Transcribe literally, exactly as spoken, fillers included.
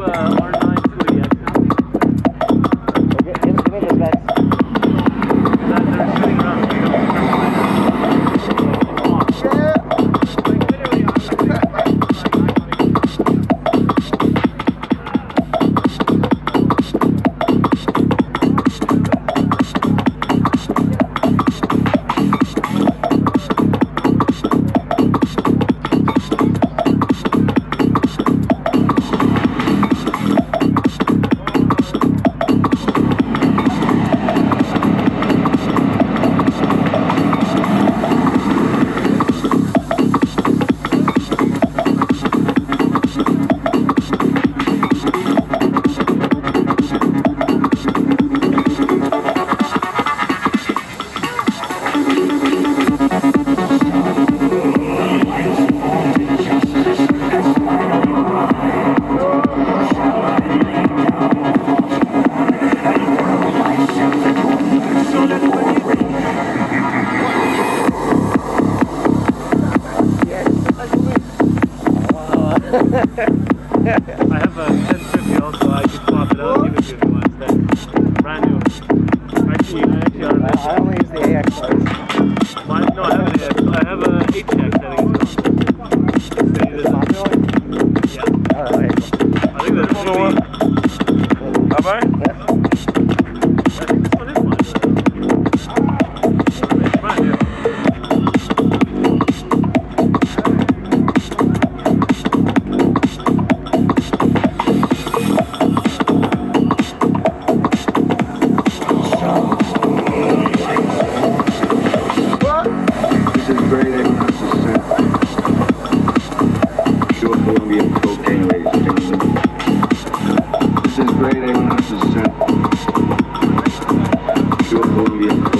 a R nine two E X. Okay, give, give me the specs. That they're shooting around. I have a ten fifty also, I could swap it out and give it to you if you want instead. Brand new. Actually, I actually are I, I only use the A X ones. Mine, no, I have an A X. I have a H X, I think it's called. Is it popular? Yeah. Oh, okay. I think that's the one. Have I? Yeah. I think this one is mine. It's brand new. This is grade A percent. Pure Colombian cocaine, ladies and gentlemen. This is grade A percent. Pure Colombian cocaine.